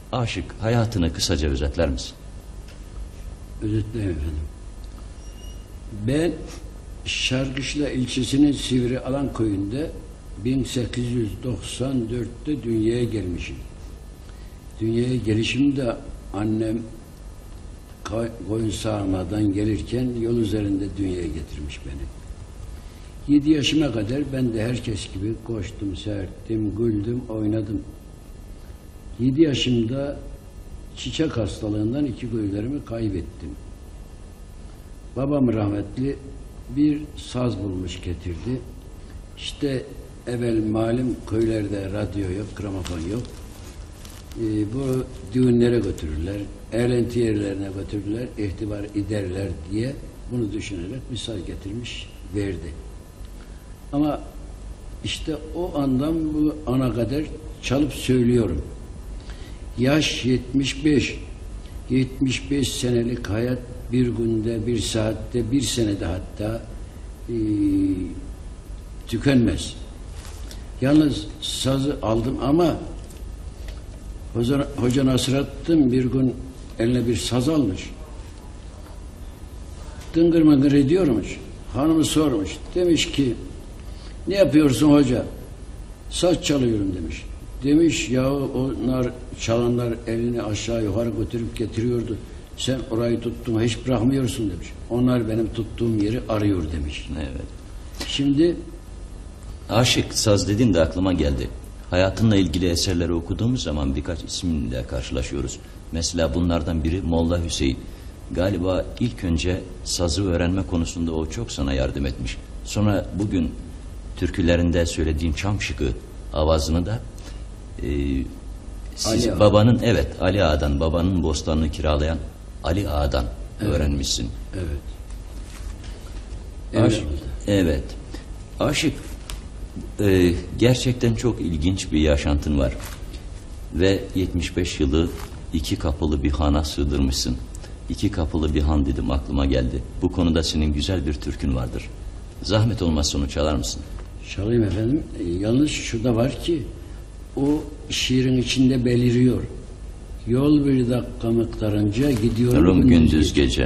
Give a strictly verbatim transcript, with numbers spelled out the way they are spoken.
Aşık, hayatını kısaca özetler misin? Özetleyeyim efendim. Ben Şarkışla ilçesinin Sivri Alan köyünde bin sekiz yüz doksan dörtte dünyaya gelmişim. Dünyaya gelişimde annem koyun sağmadan gelirken yol üzerinde dünyaya getirmiş beni. Yedi yaşıma kadar ben de herkes gibi koştum, serttim, güldüm, oynadım. Yedi yaşımda çiçek hastalığından iki gözlerimi kaybettim. Babam rahmetli bir saz bulmuş getirdi. İşte evvel malum köylerde radyo yok, gramofon yok. Ee, bu düğünlere götürürler, eğlenti yerlerine götürürler, ihtibar ederler diye bunu düşünerek bir saz getirmiş, verdi. Ama işte o andan bu ana kadar çalıp söylüyorum. Yaş yetmiş beş. yetmiş beş senelik hayat bir günde, bir saatte, bir senede hatta e, tükenmez. Yalnız sazı aldım ama Hoca, Hoca Nasrettin bir gün eline bir saz almış. Dıngır mıngır ediyormuş. Hanımı sormuş. Demiş ki ne yapıyorsun hoca? Saz çalıyorum demiş. Demiş ya onlar çalanlar elini aşağı yukarı götürüp getiriyordu. Sen orayı tuttun hiç bırakmıyorsun demiş. Onlar benim tuttuğum yeri arıyor demiş. Evet. Şimdi Aşık, saz dedin de aklıma geldi. Hayatınla ilgili eserleri okuduğumuz zaman birkaç isimle karşılaşıyoruz. Mesela bunlardan biri Molla Hüseyin. Galiba ilk önce sazı öğrenme konusunda o çok sana yardım etmiş. Sonra bugün türkülerinde söylediğin Çam Şıkı avazını da e, siz Ali babanın Ağa. evet Ali Ağa'dan, babanın bostanını kiralayan Ali Ağa'dan evet. öğrenmişsin. Evet. Aşık, evet. Aşık, e, gerçekten çok ilginç bir yaşantın var. Ve yetmiş beş yılı iki kapılı bir hana sığdırmışsın. İki kapılı bir han dedim, aklıma geldi. Bu konuda senin güzel bir türkün vardır. Zahmet olmazsa onu çalar mısın? Çalayım efendim. E, yalnız şurada var ki o şiirin içinde beliriyor. Yol bir dakika miktarınca gidiyorum Rum gündüz gece. gece.